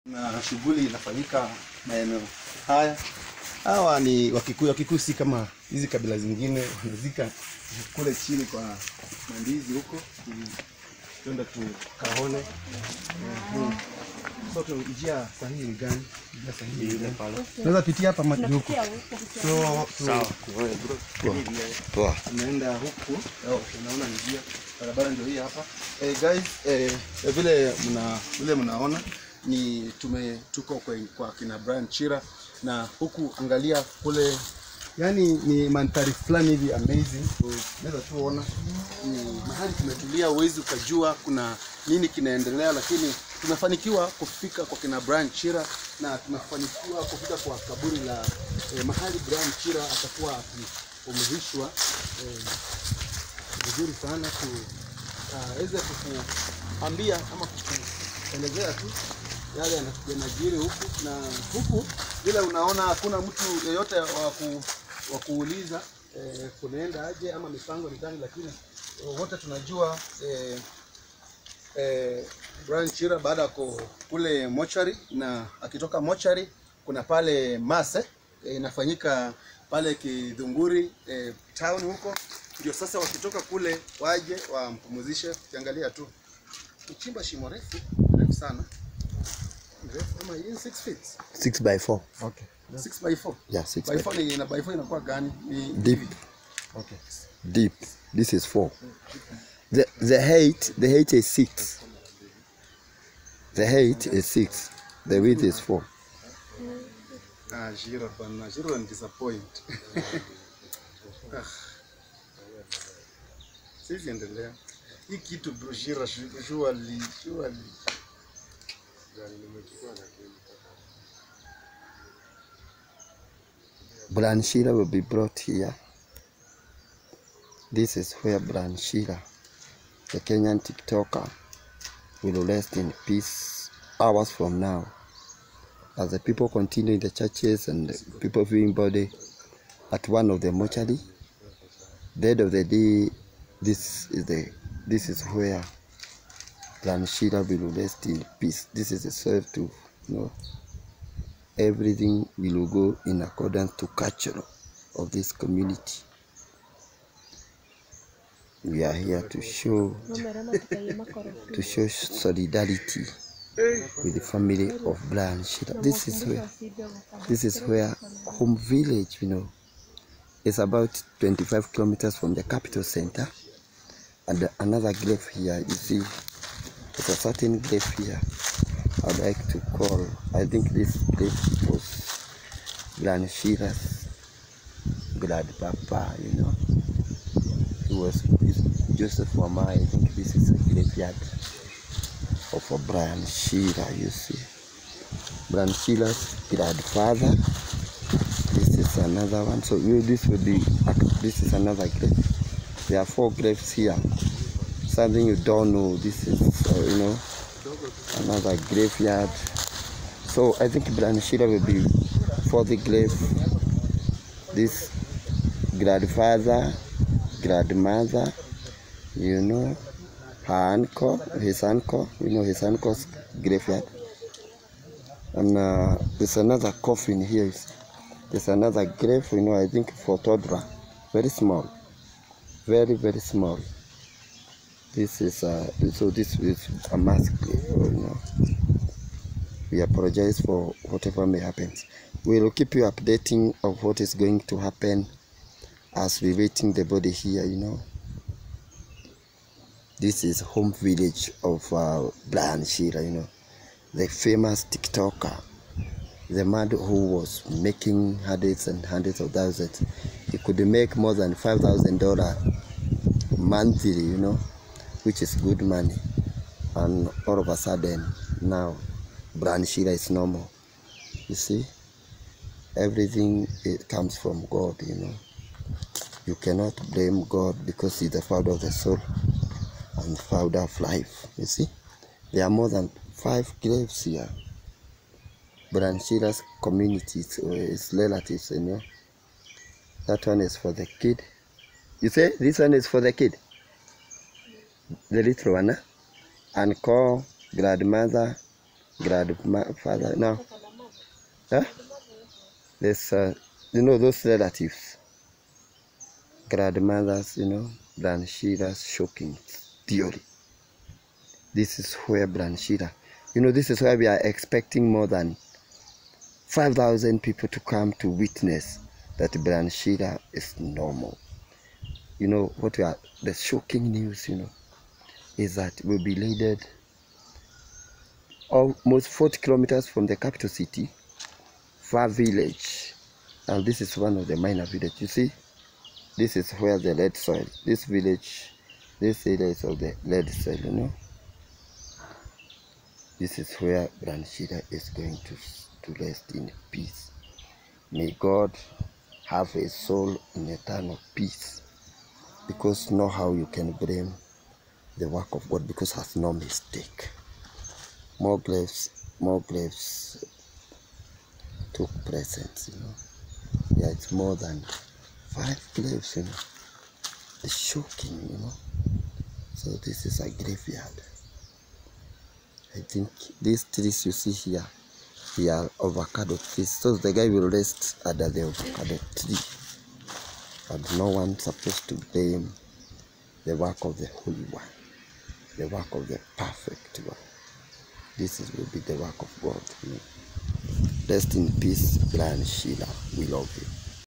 Na shughuli inafanyika maeneo haya. Hawa ni Wakikuyu. Wakikuyu si kama hizi kabila zingine wanazika kule chini kwa mandizi huko. Tuenda tukaone. So njia sahihi ni gani? Njia sahihi ile pale. Tunaweza pitia hapa maji huko. Sawa. Poa. Tunaenda huku. Unaona njia. Barabara ndio hii hapa. Guys, vile mnaona ni tuko kwa kina Brian Chira, na huku angalia kule, yani ni mandhari fulani hivi amazing. Unaweza tuona ni mahali tumetulia, uwezi ukajua kuna nini kinaendelea, lakini tumefanikiwa kufika kwa kina Brian Chira na tumefanikiwa kufika kwa kaburi la mahali Brian Chira atakuwa akipumzishwa. Vizuri sana tuweze kukuambia ama kukuelezea tu yale yanajiri huku, na huku vile unaona hakuna mtu yeyote wa kuuliza kunaenda aje ama mipango ni gani, lakini wote tunajua Brian Chira baada yako kule mochari, na akitoka mochari kuna pale mase inafanyika pale Kidhunguri town huko, ndio sasa wakitoka kule waje wampumzishe. Ukiangalia tu kuchimba shimo refu sana. Kama hii 6 feet 6 by 4. Okay. 6 by 4. Yeah, 6 by 4 ni by 4 inakuwa gani? Deep. Okay. Deep. This is 4. The height is 6. The height is 6. The width is 4. Zero and disappoint. Sisi endelea. Hii kitu brochure surely. Brian Chira will be brought here. This is where Brian Chira, the Kenyan TikToker, will rest in peace hours from now. As the people continue in the churches and the people viewing body at one of the mortuary, the end of the day, this is where Brian Chira will rest in peace. This is a serve to, everything will go in accordance to culture of this community. We are here to show solidarity with the family of Brian Chira. This is where home village, is about 25 kilometers from the capital center. And another grave here, you see, there's a certain grave here I'd like to call. I think this grave was Brian Chira's grandpapa, He was Joseph Wamai. I think this is a graveyard of Brian Chira, you see. Brian Chira's grandfather. This is another one. So this is another grave. There are 4 graves here. Something you don't know. This is, another graveyard. So I think Brian Chira will be for the grave. This grandfather, grandmother, her uncle, his uncle, his uncle's graveyard. And there's another coffin here. There's another grave, I think for toddler. Very small. Very, very small. This is a mass grave, We apologize for whatever may happen. We will keep you updating of what is going to happen as we waiting the body here, This is home village of Brian Chira, the famous TikToker, the man who was making hundreds and hundreds of thousands. He could make more than $5,000 monthly, which is good money. And all of a sudden, now, Brian Chira is normal. You see, everything comes from God, You cannot blame God because He's the founder of the soul and the founder of life. You see, there are more than 5 graves here. Brian Chira's communities or his relatives, That one is for the kid. You say this one is for the kid? The little one, Uncle, grandmother, grandfather now. Huh? There's you know those relatives, grandmothers, you know, Branchira's shocking theory. This is where Branchira, you know, this is why we are expecting more than 5,000 people to come to witness that Branchira is normal. You know what we are, the shocking news, you know, is that we'll be laid almost 40 kilometers from the capital city, far village, and this is one of the minor villages. You see, this is where the lead soil, this village, this area is of the lead soil, you know. This is where Branchira is going to rest in peace. May God have a soul in eternal peace, because know how you can blame the work of God, because has no mistake. More graves took presence, you know. Yeah, it's more than 5 graves, you know. It's shocking, you know. So this is a graveyard. I think these trees you see here, they are avocado trees. So the guy will rest under the avocado tree. And no one supposed to blame the work of the Holy One, the work of the perfect one. This will be the work of God. You know. Rest in peace, Branchira. We love you.